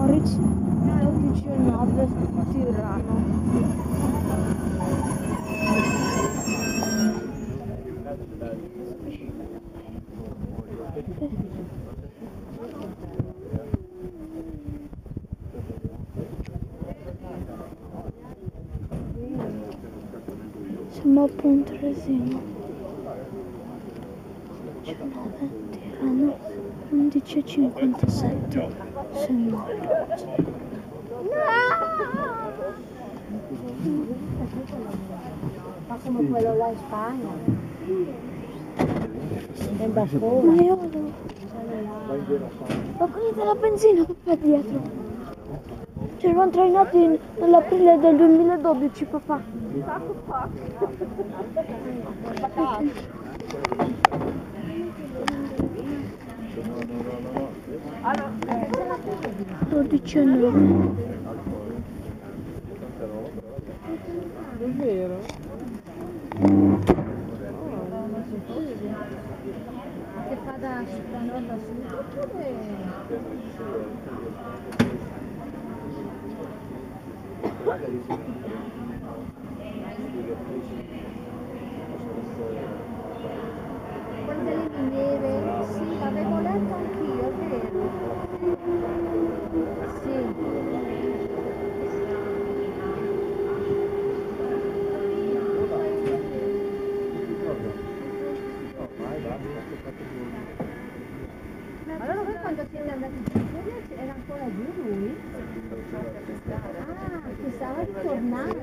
Moritz 12,9 Tirano. Siamo a Pontresino. 19 Tirano 11,57 Ma come quello là in Spagna? È da fuori. Ma quelli della benzina papà dietro. Ci eravamo trainati nell'aprile del 2012 papà. Allora, 12,9. È vero? che fa da nord a sud? Quello delle miniere, sì, l'avevo letto anch'io, è vero. Sì. Allora voi quando siete andati in Sicilia era ancora giù lui? Ah, che stava ritornando.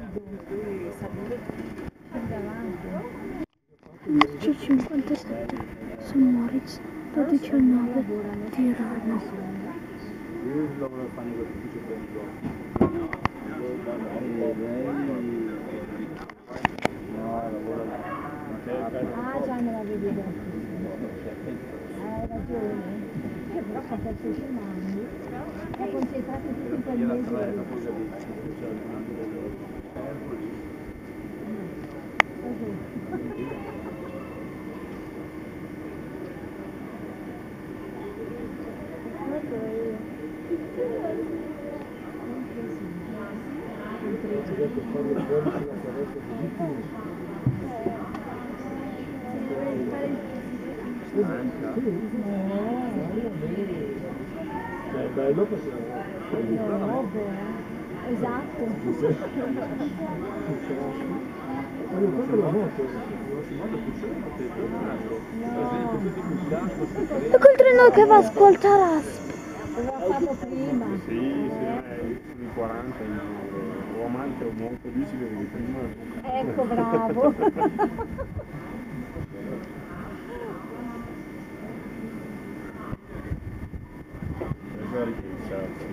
Andavate. 11,57 St. Moritz 12,9 Tirano. Io lavoro a fare l'ufficio Ah, già me l'avevi detto. Hai ragione. Io però ho perso i mani. Ho concentrato tutto quel mese. È bello perché No, esatto. E quel treno che va a ascoltare. L'aveva fatto prima. sì, sono i 40 o amante o molto lì si vede prima. Ecco, bravo. Questa ripensato.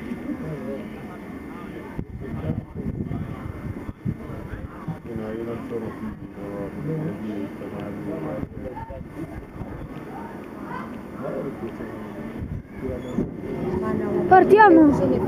No, io non sono Partiamo! Se ne